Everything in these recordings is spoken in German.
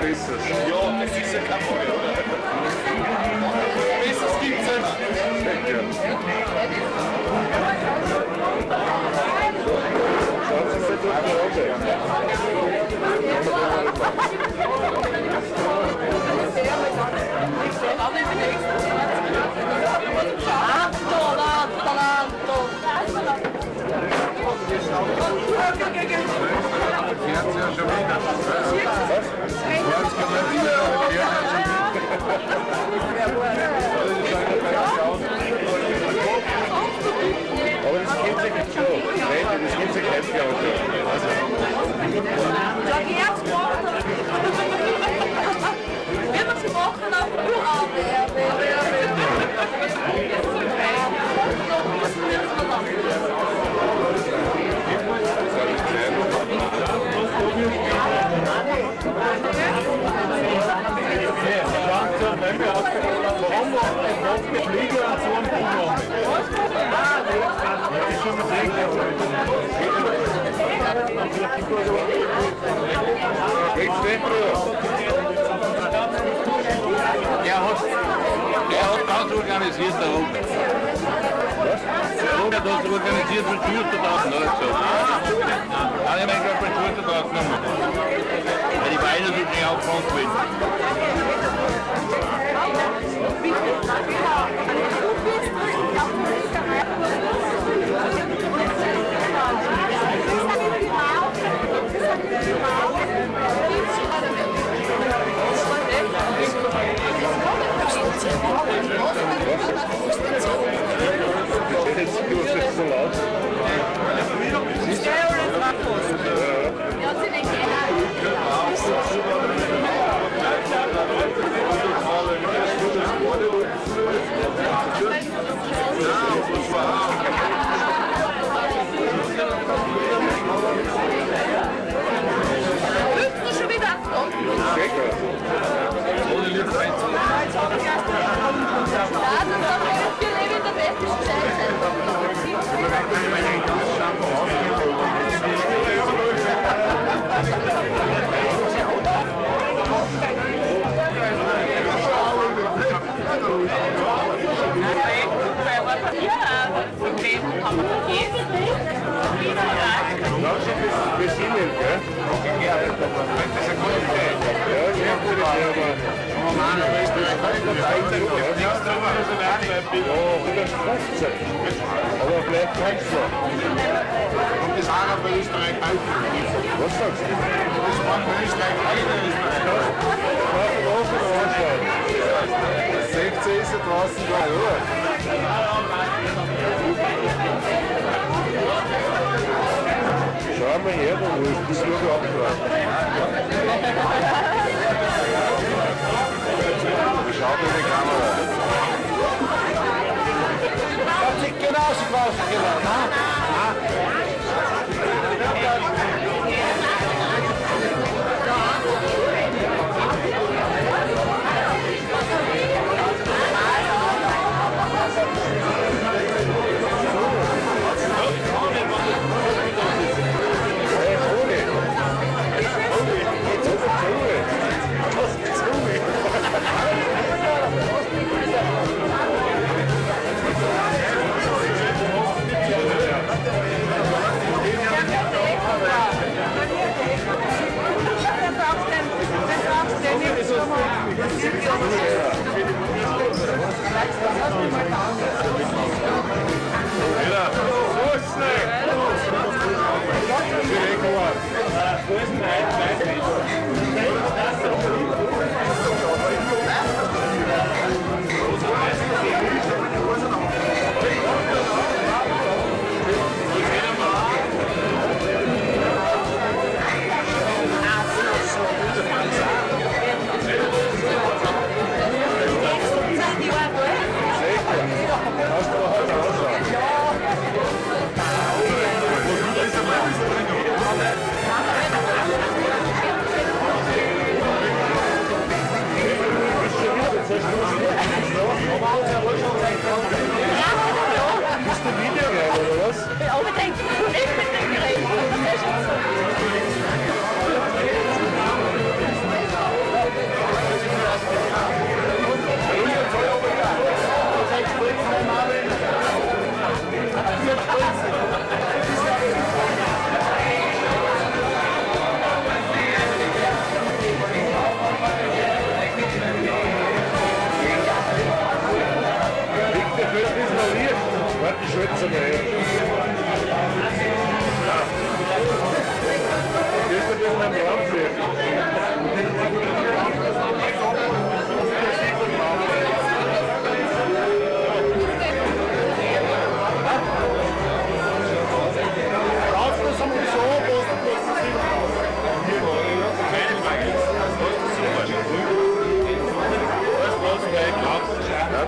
ist es. Ja, das ist ja kein Fall, oder? Besseres gibt's nicht. Schaut sich das durch die Runde. Aber das geht sich nicht schon. Nein, das geht sich nicht für Auto. Ja, jetzt machen wir. Wir müssen machen auf Er hat ganz organisiert da oben. Der hat das organisiert mit Tour da draußen, oder so? Ah, ich meine, ich habe Tour da draußen nochmal. Weil die Beine so schnell aufgefangen werden. so laut. Aber vielleicht kannst du. Und das auch bei Österreich auch. Was sagst du? Das war bei Österreich auch. 16 ist ja draußen da, oder? Schau mal her, wo ist das nur abgebracht. Schaut in die Kamera. Das sieht genauso draußen gemacht.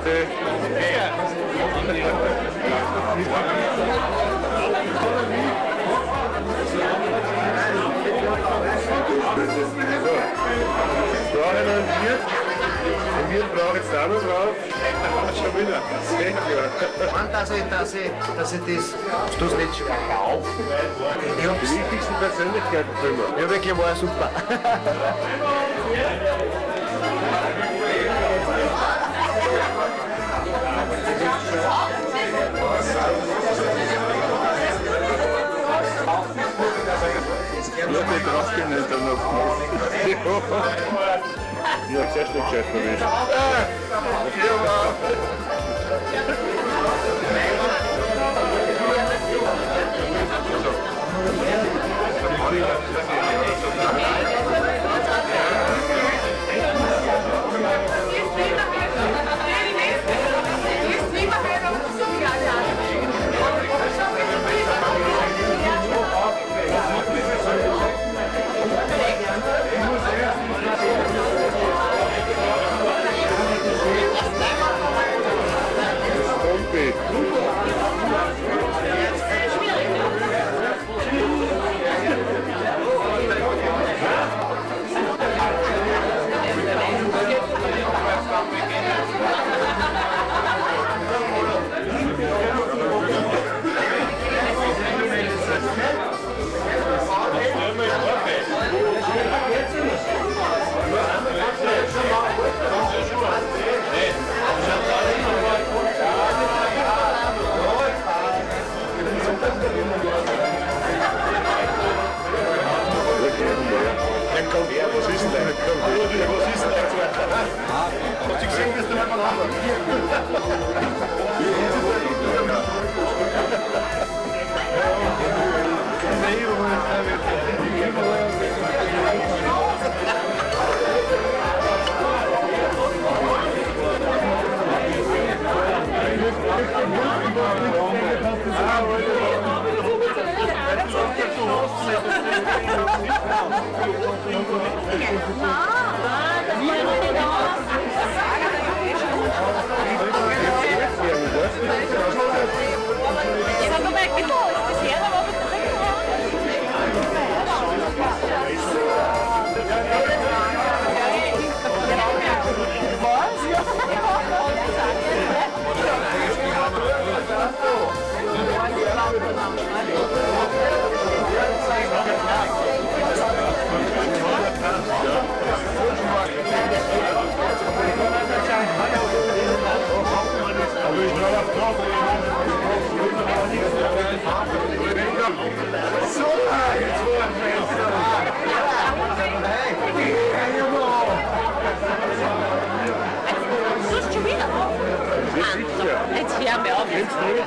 Brauche ich noch einen Wirt? Den Wirt brauche ich jetzt auch noch drauf. Schon wieder. Sehr klar. Und dass ich das nicht schon auf. Die wichtigsten Persönlichkeiten für mich. Ja, wirklich war super. Ja, die draufgehen nicht dann noch. Ich hab's erst nicht gescheit erwischt. Was ist denn deine Kamera? Was ist denn dein Zweiter? Hast du gesehen, dass du einmal haben? Ich habe mal gedacht, bisher aber jetzt hören wir auf.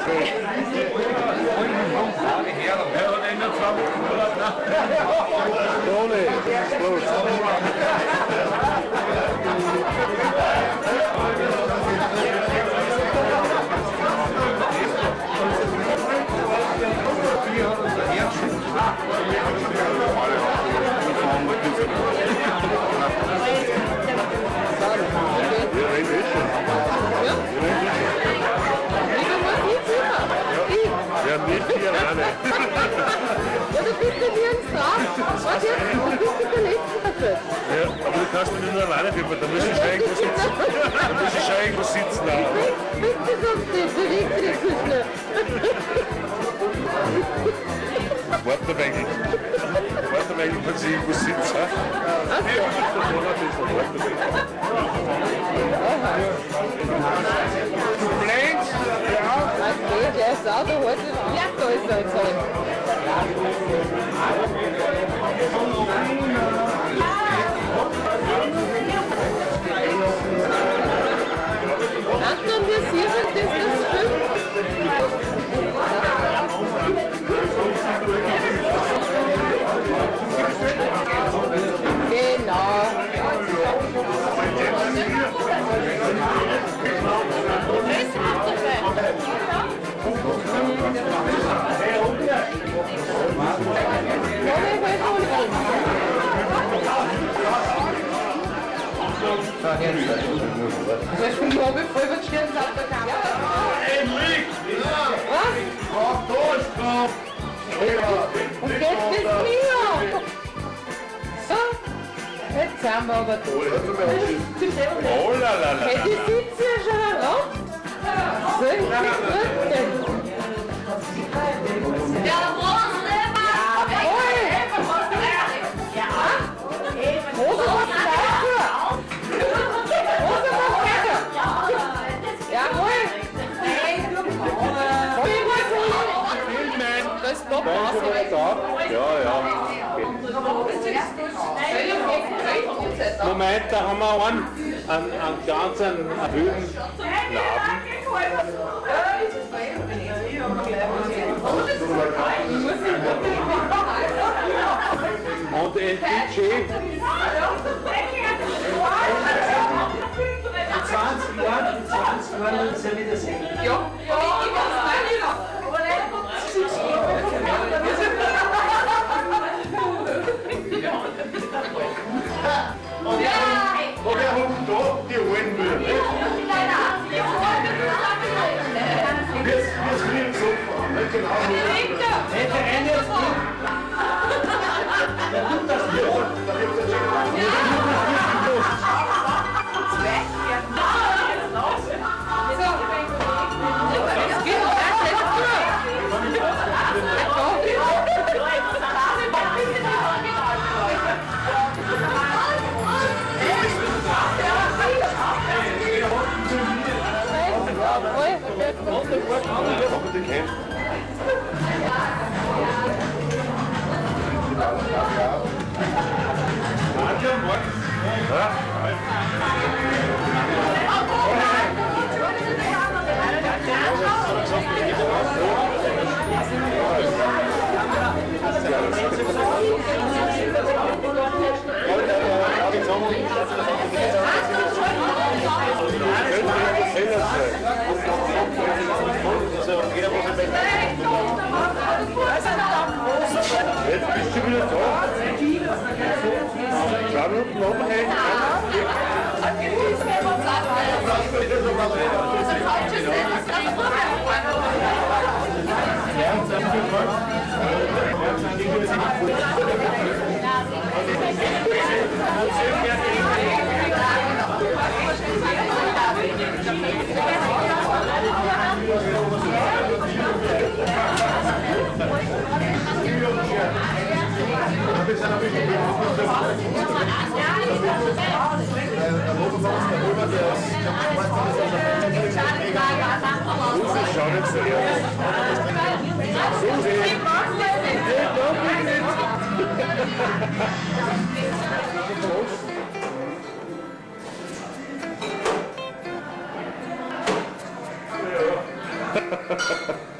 Ja, nicht hier alleine. Ja, du bist ja wie ein Star. Was jetzt? Du bist ja der Letzte. Ja, aber du kannst mich nicht nur alleine filmen, da muss ich schon irgendwo sitzen. Da muss ich schon irgendwo sitzen. Bitte sonst nicht, bewegt dich nicht so schnell. Warte eigentlich, wenn sie irgendwo sitzt. Planes? Ja. Okay, der ist auch der heute. Ja, da ist er jetzt halt. Anton, wir sehen, das ist 5. Genau. Ja, Das ist schon glaube ich voll mit Stirn auf der Kamera. Endlich! Was? Komm durch, komm! Und jetzt bist du hier. So, jetzt sind wir aber da. Oh la la la! Hey, die sitzen ja schon erlaubt. So, ich bin gut. Ja, Hose was dafür? Hose was weiter? Jawohl. Das ist doch was. Ja, ja. Moment, da haben wir einen ganz höhen Narben. Und ein DJ. 20 Jahren wird es ja wieder sehen. Ja, ich weiß nicht. Und wer hockt da? Die holen will. Wir spielen so. Genau. Hey, der eine ist gut. Der tut das nicht. Jetzt bist du wieder da. 2 Minuten noch mal. Schaut jetzt so her.